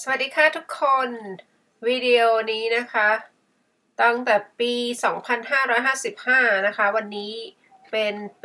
วัสดีค่ะทุกคนวิดีโอนี้นะคะตั้งแต่ปี 2555 นะคะวันนี้เป็นปี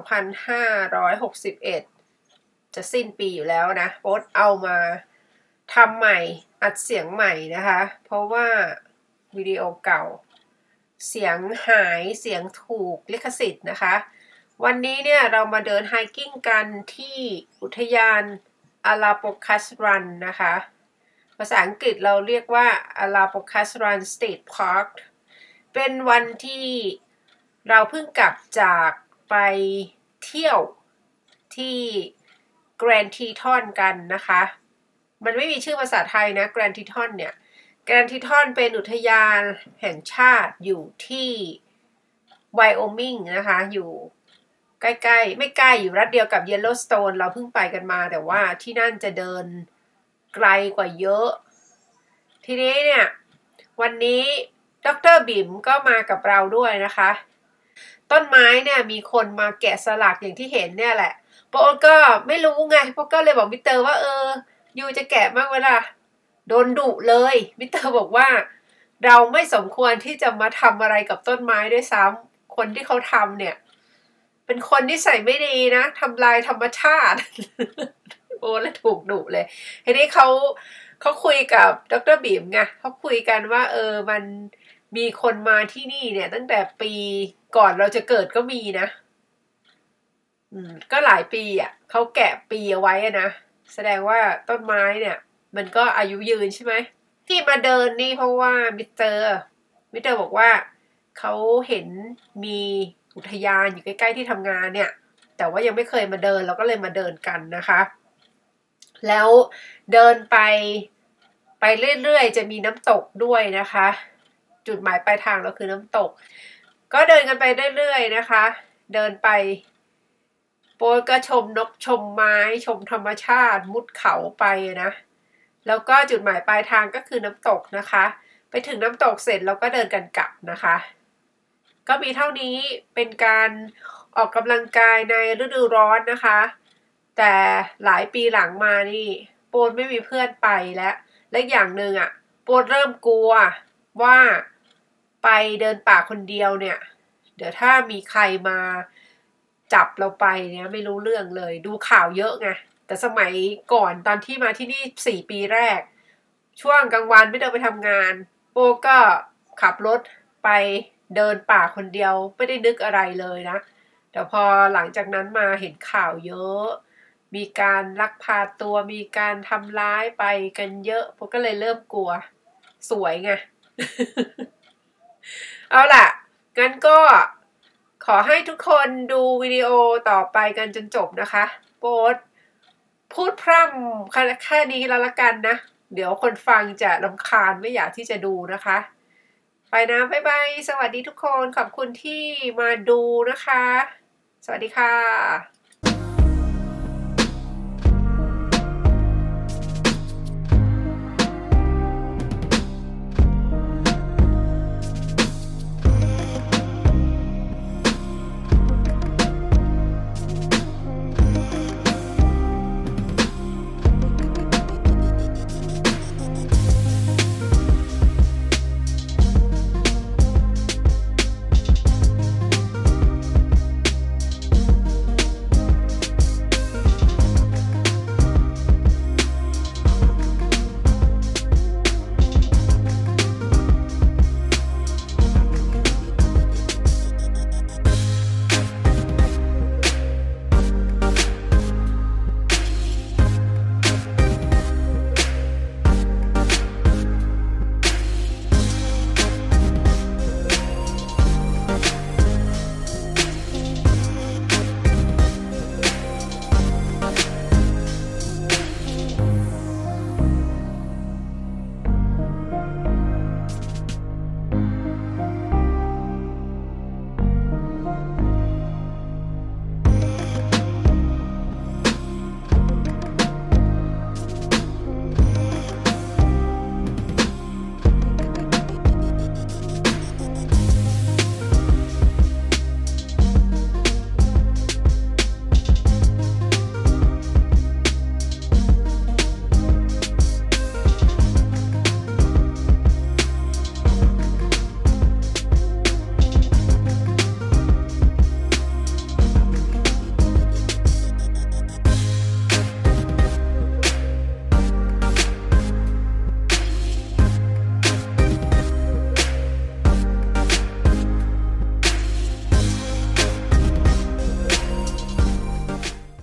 2561 จะสิ้นปีอยู่แล้วนะโอ๊ตเอามาทำใหม่อัดเสียงใหม่นะคะเพราะว่าวิดีโอเก่าเสียงหายเสียงถูกลิขสิทธิ์นะคะวันนี้เนี่ยเรามาเดินไฮกิ้งกันที่อุทยานอาราโปคัสรันนะคะภาษาอังกฤษเราเรียกว่าอาราโปคัสรันสเตทพาร์คเป็นวันที่เราเพิ่งกลับจากไปเที่ยวที่แกรนด์ทีทอนกันนะคะมันไม่มีชื่อภาษาไทยนะแกรนด์ทีทอนเนี่ยแกรนด์ทีทอนเป็นอุทยานแห่งชาติอยู่ที่ไวโอมิงนะคะอยู่ใกล้ๆไม่ใกล้อยู่รัฐเดียวกับเยลโลสโตนเราเพิ่งไปกันมาแต่ว่าที่นั่นจะเดินไกลกว่าเยอะทีนี้เนี่ยวันนี้ดร.บิ๋มก็มากับเราด้วยนะคะต้นไม้เนี่ยมีคนมาแกะสลักอย่างที่เห็นเนี่ยแหละโป๊ก็ไม่รู้ไงโป๊ก็เลยบอกมิเตอร์ว่ายูจะแกะบ้างเวลาโดนดุเลยมิเตอร์บอกว่าเราไม่สมควรที่จะมาทำอะไรกับต้นไม้ด้วยซ้ำคนที่เขาทำเนี่ยเป็นคนที่ใส่ไม่ดีนะทำลายธรรมชาติโอ้แล้วถูกดุเลยทีนี้เขาคุยกับดร.บิ๋มไงเขาคุยกันว่ามันมีคนมาที่นี่เนี่ยตั้งแต่ปีก่อนเราจะเกิดก็มีนะก็หลายปีอ่ะเขาแกะปีเอาไว้นะแสดงว่าต้นไม้เนี่ยมันก็อายุยืนใช่ไหมที่มาเดินนี่เพราะว่ามิสเตอร์บอกว่าเขาเห็นมีอุทยานอยู่ใกล้ๆที่ทำงานเนี่ยแต่ว่ายังไม่เคยมาเดินเราก็เลยมาเดินกันนะคะแล้วเดินไปเรื่อยๆจะมีน้ำตกด้วยนะคะจุดหมายปลายทางเราคือน้ำตกก็เดินกันไปเรื่อยๆนะคะเดินไปโป๊ก็ชมนกชมไม้ชมธรรมชาติมุดเขาไปนะแล้วก็จุดหมายปลายทางก็คือน้ำตกนะคะไปถึงน้ำตกเสร็จเราก็เดินกันกลับนะคะก็มีเท่านี้เป็นการออกกำลังกายในฤดูร้อนนะคะแต่หลายปีหลังมานี่โป๊ไม่มีเพื่อนไปแล้วและอย่างหนึ่งอ่ะโป๊เริ่มกลัวว่าไปเดินป่าคนเดียวเนี่ยเดี๋ยวถ้ามีใครมาจับเราไปเนี่ยไม่รู้เรื่องเลยดูข่าวเยอะไงแต่สมัยก่อนตอนที่มาที่นี่4 ปีแรกช่วงกลางวันไม่เดินไปทำงานโป๊ก็ขับรถไปเดินป่าคนเดียวไม่ได้นึกอะไรเลยนะแต่พอหลังจากนั้นมาเห็นข่าวเยอะมีการลักพาตัวมีการทำร้ายไปกันเยอะโป๊ก็เลยเริ่มกลัวสวยไง เอาล่ะงั้นก็ขอให้ทุกคนดูวิดีโอต่อไปกันจนจบนะคะโป๊ดพูดพร่ำแค่นี้แล้วละกันนะเดี๋ยวคนฟังจะรำคาญไม่อยากที่จะดูนะคะไปนะบ๊ายบายสวัสดีทุกคนขอบคุณที่มาดูนะคะสวัสดีค่ะ